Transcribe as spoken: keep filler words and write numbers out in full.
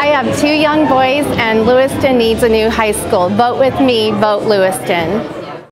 I have two young boys and Lewiston needs a new high school. Vote with me, vote Lewiston.